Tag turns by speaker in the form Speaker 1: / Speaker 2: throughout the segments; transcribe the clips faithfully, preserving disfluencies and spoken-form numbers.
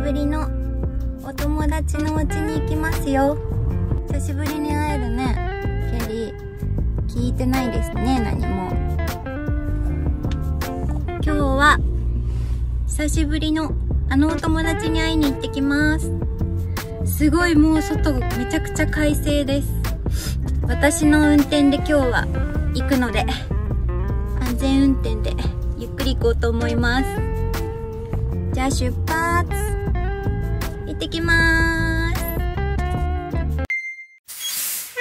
Speaker 1: ぶりのお友達のお家に行きますよ。久しぶりに会えるね。ケリー聞いてないですね、何も。今日は久しぶりのあのお友達に会いに行ってきます。すごいもう外めちゃくちゃ快晴です。私の運転で今日は行くので、安全運転でゆっくり行こうと思います。じゃあ出発行ってきまーす。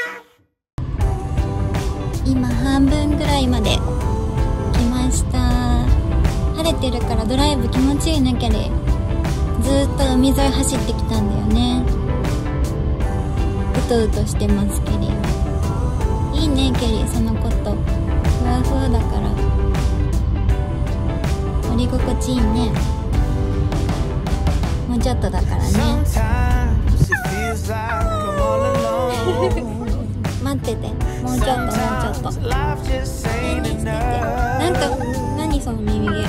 Speaker 1: 今半分ぐらいまで来ました。晴れてるからドライブ気持ちいいね、ケリー。ずーっと海沿い走ってきたんだよね。うとうとしてます、ケリー。いいね、ケリー、そのこと。ふわふわだから乗り心地いいね。もうちょっとだからね。待ってて、もうちょっと、もうちょっと。ねえねえしてて。なんか、何その耳毛。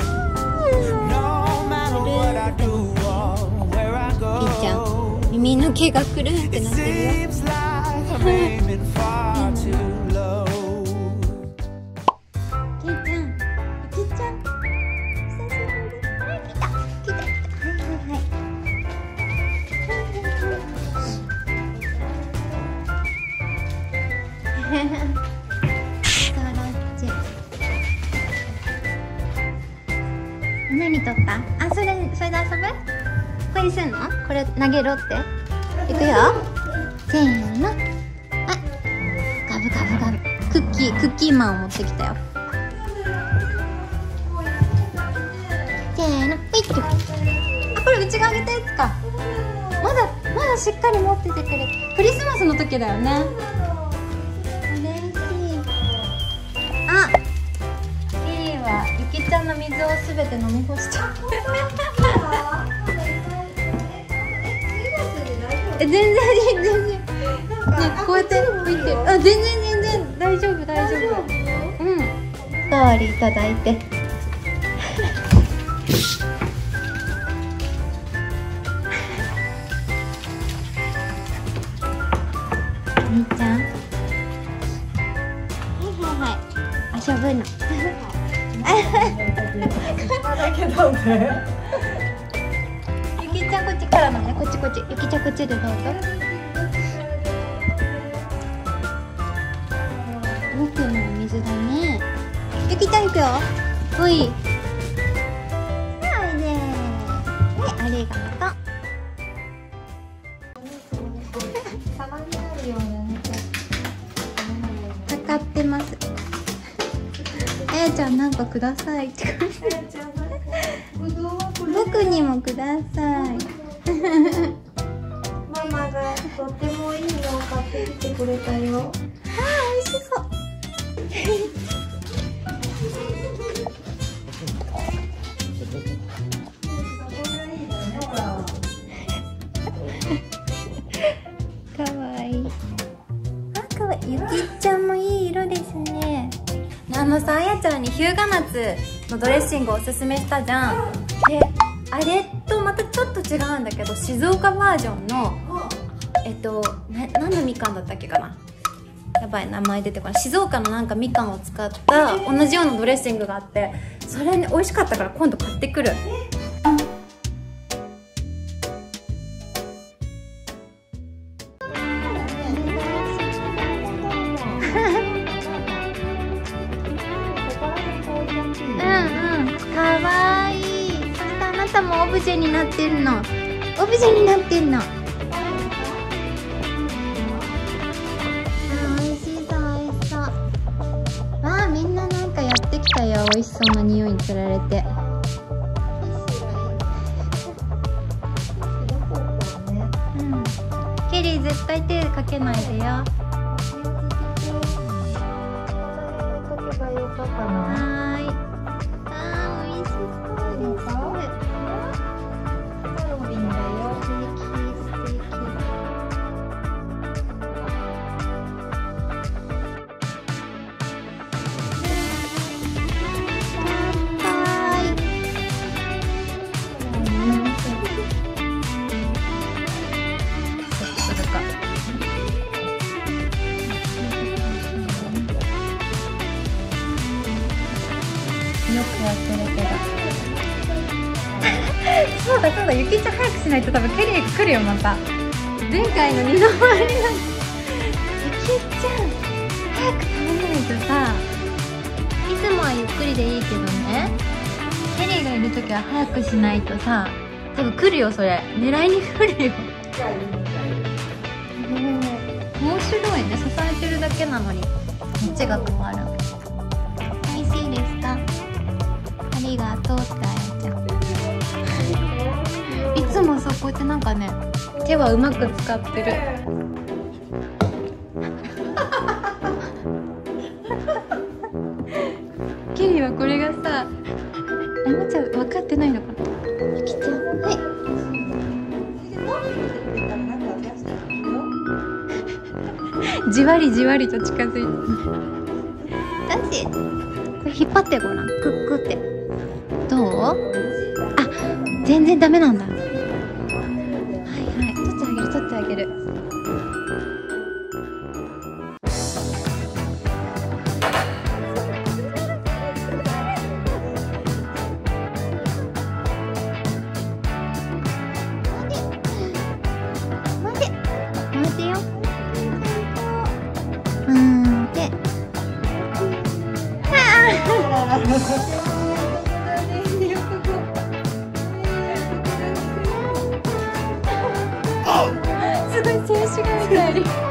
Speaker 1: いっちゃん、耳の毛がくるんってなってるよ。何取った？あ、それ、それで遊ぶ？これにすんの？これ投げろって。いくよ。せーの。あ、ガブガブガブ。クッキー、クッキーマンを持ってきたよ。せーの、ピッと。あ、これうちがあげたやつか。まだ、まだしっかり持っててくれ。クリスマスの時だよね。ゆきちゃんの水をすべて飲み干しちゃう。え、全然全然。ね、こうやって拭いて。あ、全然全然大丈夫大丈夫。うん。おかわりいただいて。みーちゃん。はいはいはい。遊ぶの。だけどね。ゆきちゃんこっちからのね、こっちこっち。ゆきちゃんこっちでどうぞ。僕のお水だね。ゆきちゃん行くよ。おい。はいね。はい、ありがとう。様になるようなね。測ってます。あやちゃん、なんかくださいって。僕にもください。
Speaker 2: ママがとってもいいのを買ってきてくれたよ。
Speaker 1: あー、美味しそう。かわいい。あ、かわいい。ゆきちゃんもいい色ですね。あのさ、あやちゃんに日向夏のドレッシングをおすすめしたじゃん。で、あれとまたちょっと違うんだけど、静岡バージョンのえっとな何のみかんだったっけかな、やばい、名前出てこない。静岡のなんかみかんを使った同じようなドレッシングがあって、それね美味しかったから今度買ってくる。オブジェになってるの。オブジェになってんの。あ、美味しそう美味しそう。わあ、みんななんかやってきたよ。美味しそうな匂いにつられて。うん。ケリー絶対手かけないでよ。はーい。あー、美味しそうです。 よくやってるけどそうだそうだ、ゆきちゃん早くしないと多分ケリー来るよまた。前回の二の回りなんでゆきちゃん早く食べないとさ、いつもはゆっくりでいいけどね、ケリーがいるときは早くしないとさ、多分来るよそれ、狙いに来るよ。面白いね、支えてるだけなのにこっちが変わる。美味しいですか？ありがとうってあやちゃんいつもさ、こうやってなんかね、手はうまく使ってるケリーはこれがさ、あまちゃん分かってないのかな。ゆきちゃん、はいじわりじわりと近づいてだし、これ引っ張ってごらん、クックってどう？あ、全然ダメなんだ。はいはい、取ってあげる取ってあげる。待て待てよ。うんで、すごい静止画みたい。